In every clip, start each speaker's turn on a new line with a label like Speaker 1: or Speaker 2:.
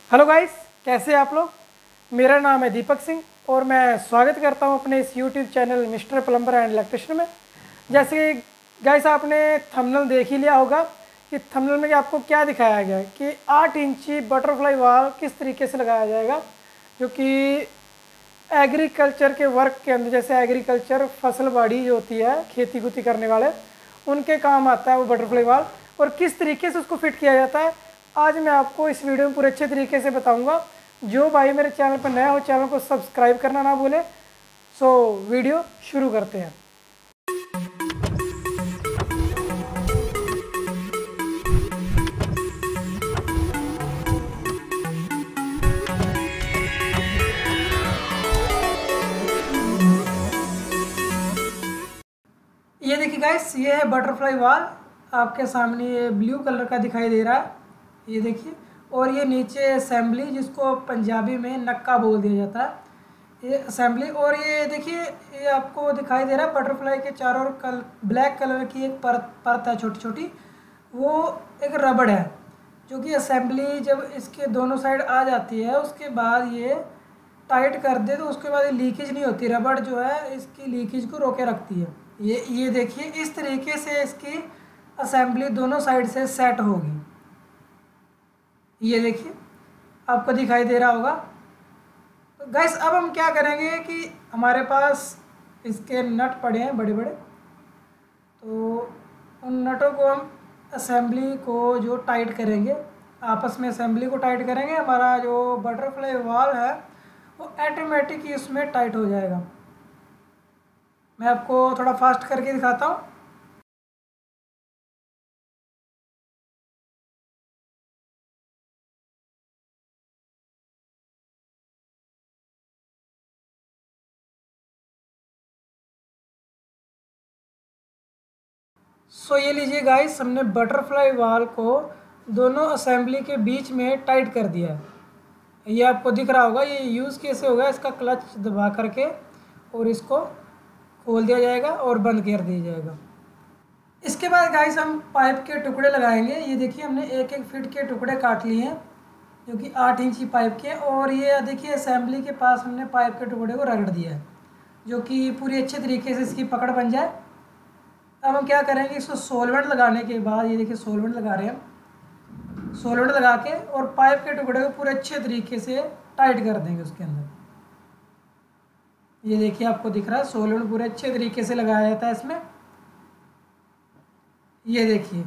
Speaker 1: Hello guys, कैसे हैं आप लोग। मेरा नाम है दीपक सिंह और मैं स्वागत करता हूं अपने इस YouTube channel mister plumber and electrician में। जैसे गाइस आपने थंबनेल देख ही लिया होगा कि थंबनेल में आपको क्या दिखाया गया है कि 8 इंची बटरफ्लाई वाल किस तरीके से लगाया जाएगा, जो कि एग्रीकल्चर के वर्क के अंदर, जैसे एग्रीकल्चर फसल बाड़ी जो होती है, खेती कुती करने वाले उनके काम आता है वो बटरफ्लाई वाल, और किस तरीके से उसको फिट किया जाता है आज मैं आपको इस वीडियो में पूरे अच्छे तरीके से बताऊंगा। जो भाई मेरे चैनल पर नया हो चैनल को सब्सक्राइब करना ना भूले। सो वीडियो शुरू करते हैं। ये देखिए गाइस, ये है बटरफ्लाई वाल। आपके सामने ये ब्लू कलर का दिखाई दे रहा है, ये देखिए। और ये नीचे असेंबली, जिसको पंजाबी में नक्का बोल दिया जाता है, ये असेंबली। और ये देखिए, ये आपको दिखाई दे रहा है बटरफ्लाई के चारों ओर ब्लैक कलर की एक परत है छोटी छोटी, वो एक रबड़ है, जो कि असेंबली जब इसके दोनों साइड आ जाती है उसके बाद ये टाइट कर दे तो उसके बाद ये लीकेज नहीं होती। रबड़ जो है इसकी लीकेज को रोके रखती है। ये देखिए, इस तरीके से इसकी असेंबली दोनों साइड से सेट होगी। ये देखिए, आपको दिखाई दे रहा होगा। तो गाइस अब हम क्या करेंगे कि हमारे पास इसके नट पड़े हैं बड़े बड़े, तो उन नटों को हम असेंबली को जो टाइट करेंगे, आपस में असेंबली को टाइट करेंगे, हमारा जो बटरफ्लाई वाल है वो ऑटोमेटिक ही उसमें टाइट हो जाएगा। मैं आपको थोड़ा फास्ट करके दिखाता हूँ। सो ये लीजिए गाइस, हमने बटरफ्लाई वाल को दोनों असेंबली के बीच में टाइट कर दिया है। ये आपको दिख रहा होगा। ये यूज़ कैसे होगा, इसका क्लच दबा करके और इसको खोल दिया जाएगा और बंद कर दिया जाएगा। इसके बाद गाइस हम पाइप के टुकड़े लगाएंगे। ये देखिए, हमने 1-1 फीट के टुकड़े काट लिए हैं, जो कि 8 इंची पाइप के। और ये देखिए, असेंबली के पास हमने पाइप के टुकड़े को रगड़ दिया है, जो कि पूरी अच्छे तरीके से इसकी पकड़ बन जाए। अब हम क्या करेंगे, इसको सोलवेंट लगाने के बाद, ये देखिए सोलवेंट लगा रहे हैं हम। सोलवेंट लगा के और पाइप के टुकड़े को पूरे अच्छे तरीके से टाइट कर देंगे उसके अंदर। ये देखिए, आपको दिख रहा है सोलवेंट पूरे अच्छे तरीके से लगाया जाता है इसमें। ये देखिए,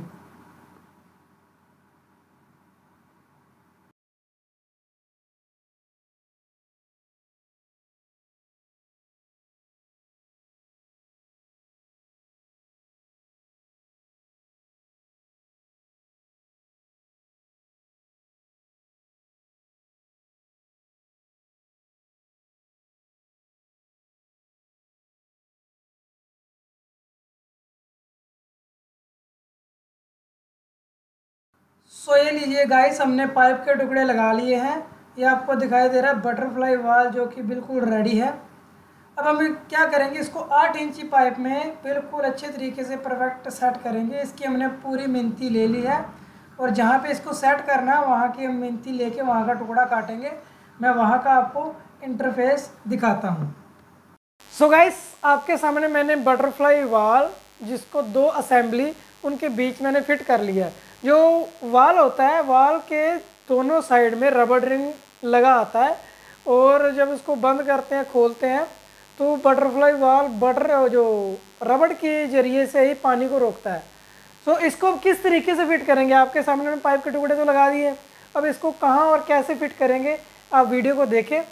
Speaker 1: सो ये लीजिए गाइस, हमने पाइप के टुकड़े लगा लिए हैं। ये आपको दिखाई दे रहा है बटरफ्लाई वाल, जो कि बिल्कुल रेडी है। अब हम क्या करेंगे, इसको 8 इंची पाइप में बिल्कुल अच्छे तरीके से परफेक्ट सेट करेंगे। इसकी हमने पूरी मिनती ले ली है, और जहाँ पे इसको सेट करना है वहाँ की हम मिनती लेके वहाँ का टुकड़ा काटेंगे। मैं वहाँ का आपको इंटरफेस दिखाता हूँ। सो गाइस, आपके सामने मैंने बटरफ्लाई वाल, जिसको 2 असेंबली उनके बीच मैंने फिट कर लिया है। जो वाल होता है, वाल के दोनों साइड में रबड़ रिंग लगा आता है, और जब इसको बंद करते हैं, खोलते हैं, तो बटरफ्लाई वाल जो रबड़ के जरिए से ही पानी को रोकता है। सो इसको किस तरीके से फिट करेंगे, आपके सामने में पाइप के टुकड़े तो लगा दिए। अब इसको कहाँ और कैसे फिट करेंगे, आप वीडियो को देखें।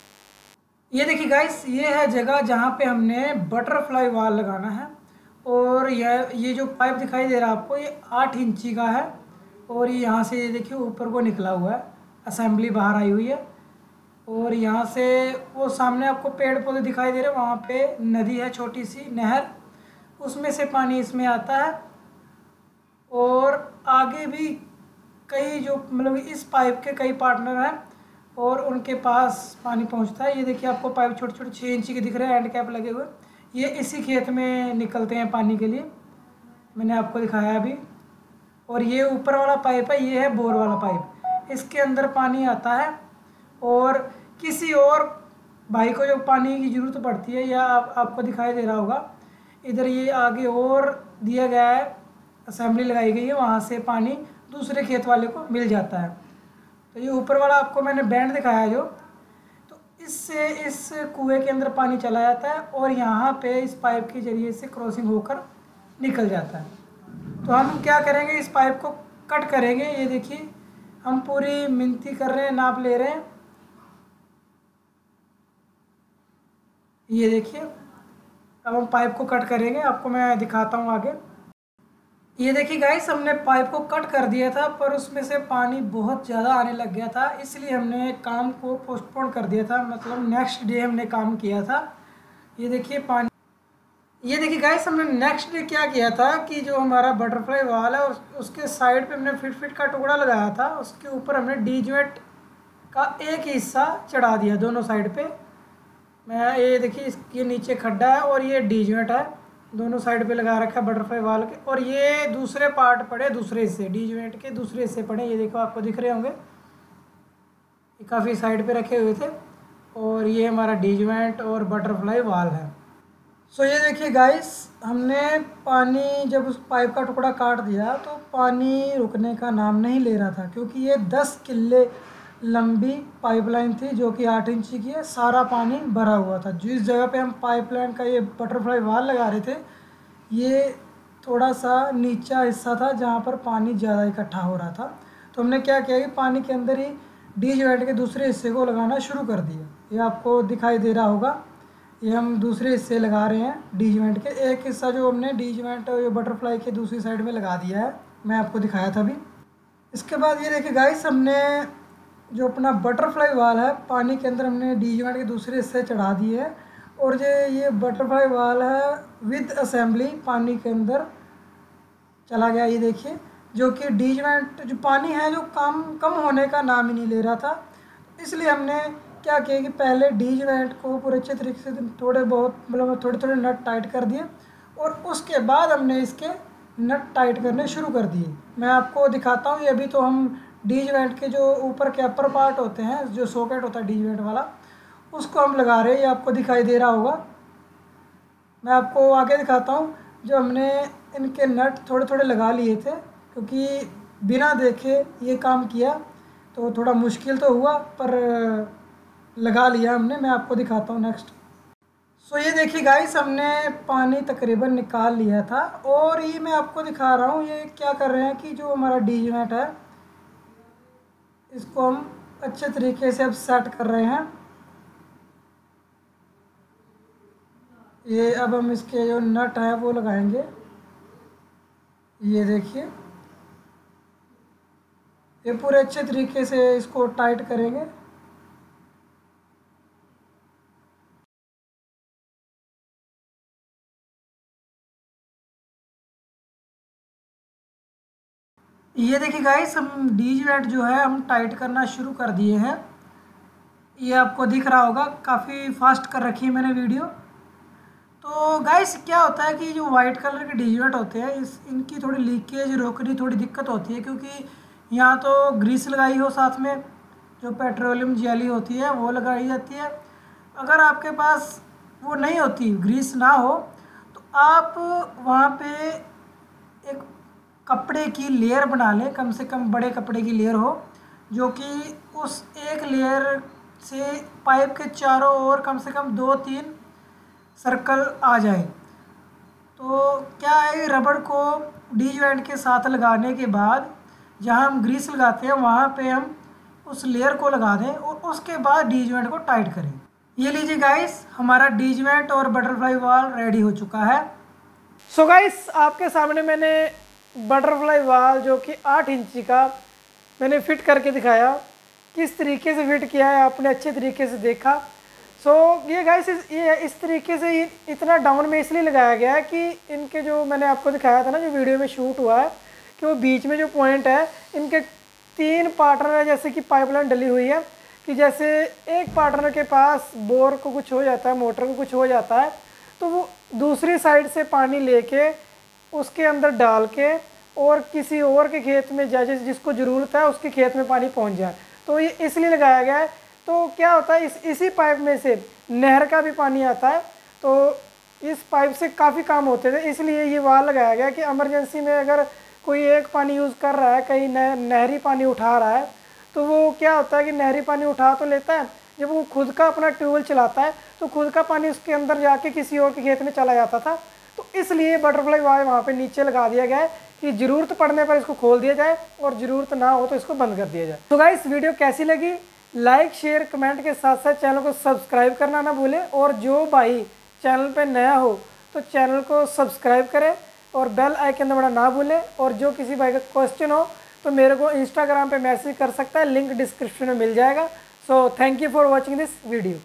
Speaker 1: ये देखिए गाइस, ये है जगह जहाँ पे हमने बटरफ्लाई वाल लगाना है। और ये जो पाइप दिखाई दे रहा है आपको, ये 8 इंची का है। और ये यहाँ से, ये देखिए ऊपर को निकला हुआ है, असेंबली बाहर आई हुई है। और यहाँ से वो सामने आपको पेड़ पौधे दिखाई दे रहे हैं, वहाँ पे नदी है, छोटी सी नहर, उसमें से पानी इसमें आता है। और आगे भी कई जो मतलब इस पाइप के कई पार्टनर हैं और उनके पास पानी पहुंचता है। ये देखिए, आपको पाइप छोटे छोटे 6 इंची के दिख रहे हैं, एंड कैप लगे हुए। ये इसी खेत में निकलते हैं पानी के लिए, मैंने आपको दिखाया अभी। और ये ऊपर वाला पाइप है, ये है बोर वाला पाइप। इसके अंदर पानी आता है और किसी और भाई को जो पानी की ज़रूरत पड़ती है, या आपको दिखाई दे रहा होगा इधर ये आगे और दिया गया है, असेंबली लगाई गई है, वहाँ से पानी दूसरे खेत वाले को मिल जाता है। तो ये ऊपर वाला आपको मैंने बैंड दिखाया जो, तो इससे इस कुएं के अंदर पानी चला जाता है और यहाँ पे इस पाइप के ज़रिए से क्रॉसिंग होकर निकल जाता है। तो हम क्या करेंगे, इस पाइप को कट करेंगे। ये देखिए हम पूरी मिनती कर रहे हैं, नाप ले रहे हैं। ये देखिए अब हम पाइप को कट करेंगे, आपको मैं दिखाता हूँ आगे। ये देखिए गाइस, हमने पाइप को कट कर दिया था पर उसमें से पानी बहुत ज़्यादा आने लग गया था, इसलिए हमने काम को पोस्टपोन कर दिया था, मतलब नेक्स्ट डे हमने काम किया था। ये देखिए पानी, ये देखिए गाइस, हमने नेक्स्ट डे क्या किया था कि जो हमारा बटरफ्लाई वाल है उसके साइड पे हमने फिट का टुकड़ा लगाया था, उसके ऊपर हमने डी जॉइंट का एक हिस्सा चढ़ा दिया दोनों साइड पे। मैं ये देखिए इसके नीचे खड्डा है और ये डी जॉइंट है, दोनों साइड पे लगा रखा है बटरफ्लाई वाल के। और ये दूसरे पार्ट पड़े, दूसरे हिस्से डी जॉइंट के दूसरे हिस्से पड़े, ये देखो आपको दिख रहे होंगे, ये काफ़ी साइड पे रखे हुए थे। और ये हमारा डी जॉइंट और बटरफ्लाई वाल है। सो ये देखिए गाइस, हमने पानी जब उस पाइप का टुकड़ा काट दिया तो पानी रुकने का नाम नहीं ले रहा था, क्योंकि ये 10 किले लंबी पाइपलाइन थी जो कि 8 इंची की है। सारा पानी भरा हुआ था। जिस जगह पे हम पाइपलाइन का ये बटरफ्लाई वाल लगा रहे थे, ये थोड़ा सा नीचा हिस्सा था जहाँ पर पानी ज़्यादा इकट्ठा हो रहा था। तो हमने क्या किया कि पानी के अंदर ही डी जॉइंट के दूसरे हिस्से को लगाना शुरू कर दिया। ये आपको दिखाई दे रहा होगा, ये हम दूसरे हिस्से लगा रहे हैं डी जॉइंट के। एक हिस्सा जो हमने डी जॉइंट जो बटरफ्लाई के दूसरी साइड में लगा दिया है, मैं आपको दिखाया था अभी। इसके बाद ये देखिए गाइस, हमने जो अपना बटरफ्लाई वाल है पानी के अंदर हमने डी जॉइंट के दूसरे हिस्से चढ़ा दिए है और जो ये बटरफ्लाई वाल है विद असेंबली पानी के अंदर चला गया। ये देखिए, जो कि डी जॉइंट जो पानी है जो कम होने का नाम ही नहीं ले रहा था, इसलिए हमने क्या किया कि पहले डी जॉइंट को पूरे अच्छे तरीके से थोड़े थोड़े नट टाइट कर दिए और उसके बाद हमने इसके नट टाइट करने शुरू कर दिए। मैं आपको दिखाता हूँ। ये अभी तो हम डी जॉइंट के जो ऊपर के अपर पार्ट होते हैं, जो सॉकेट होता है डी जॉइंट वाला, उसको हम लगा रहे हैं। ये आपको दिखाई दे रहा होगा। मैं आपको आगे दिखाता हूँ। जो हमने इनके नट थोड़े थोड़े लगा लिए थे, क्योंकि बिना देखे ये काम किया तो थोड़ा मुश्किल तो हुआ, पर लगा लिया हमने। मैं आपको दिखाता हूँ नेक्स्ट। सो ये देखिए गाइस, हमने पानी तकरीबन निकाल लिया था और ये मैं आपको दिखा रहा हूँ। ये क्या कर रहे हैं कि जो हमारा डी जॉइंट है इसको हम अच्छे तरीके से अब सेट कर रहे हैं। ये अब हम इसके जो नट है वो लगाएंगे। ये देखिए, ये पूरे अच्छे तरीके से इसको टाइट करेंगे। ये देखिए गाइस, हम डी जॉइंट जो है हम टाइट करना शुरू कर दिए हैं। ये आपको दिख रहा होगा, काफ़ी फास्ट कर रखी है मैंने वीडियो। तो गाइस क्या होता है कि जो वाइट कलर के डी जॉइंट होते हैं इनकी थोड़ी लीकेज रोकनी थोड़ी दिक्कत होती है, क्योंकि यहाँ तो ग्रीस लगाई हो, साथ में जो पेट्रोलियम जेली होती है वो लगाई जाती है। अगर आपके पास वो नहीं होती, ग्रीस ना हो, तो आप वहाँ पे एक कपड़े की लेयर बना लें, कम से कम बड़े कपड़े की लेयर हो, जो कि उस एक लेयर से पाइप के चारों ओर कम से कम 2-3 सर्कल आ जाए। तो क्या है, रबड़ को डी जॉइंट के साथ लगाने के बाद जहाँ हम ग्रीस लगाते हैं वहाँ पे हम उस लेयर को लगा दें और उसके बाद डी जॉइंट को टाइट करें। ये लीजिए गाइस, हमारा डी जॉइंट और बटरफ्लाई वाल रेडी हो चुका है। सो गाइस, आपके सामने मैंने बटरफ्लाई वाल जो कि 8 इंची का मैंने फिट करके दिखाया। किस तरीके से फिट किया है आपने अच्छे तरीके से देखा। सो ये गाइस, ये इस तरीके से इतना डाउन में इसलिए लगाया गया है कि इनके जो मैंने आपको दिखाया था ना, जो वीडियो में शूट हुआ है, कि वो बीच में जो पॉइंट है इनके 3 पार्टनर है, जैसे कि पाइपलाइन डली हुई है, कि जैसे एक पार्टनर के पास बोर को कुछ हो जाता है, मोटर को कुछ हो जाता है, तो वो दूसरी साइड से पानी लेके उसके अंदर डाल के और किसी और के खेत में जाए, जिसको ज़रूरत है उसके खेत में पानी पहुंच जाए। तो ये इसलिए लगाया गया है। तो क्या होता है, इसी पाइप में से नहर का भी पानी आता है, तो इस पाइप से काफ़ी काम होते थे, इसलिए ये वाल लगाया गया कि इमरजेंसी में अगर कोई एक पानी यूज़ कर रहा है, कहीं नहरी पानी उठा रहा है, तो वो क्या होता है कि नहरी पानी उठा तो लेता है, जब वो खुद का अपना ट्यूबवेल चलाता है तो खुद का पानी उसके अंदर जाके किसी और के खेत में चला जाता था। तो इसलिए बटरफ्लाई वाल्व वहाँ पे नीचे लगा दिया गया है कि ज़रूरत पड़ने पर इसको खोल दिया जाए और ज़रूरत ना हो तो इसको बंद कर दिया जाए। तो गाइस, वीडियो कैसी लगी, लाइक शेयर कमेंट के साथ साथ चैनल को सब्सक्राइब करना ना भूलें, और जो भाई चैनल पे नया हो तो चैनल को सब्सक्राइब करें और बेल आइकन दबाना ना भूलें। और जो किसी भाई का क्वेश्चन हो तो मेरे को इंस्टाग्राम पे मैसेज कर सकता है, लिंक डिस्क्रिप्शन में मिल जाएगा। So thank you for watching this video.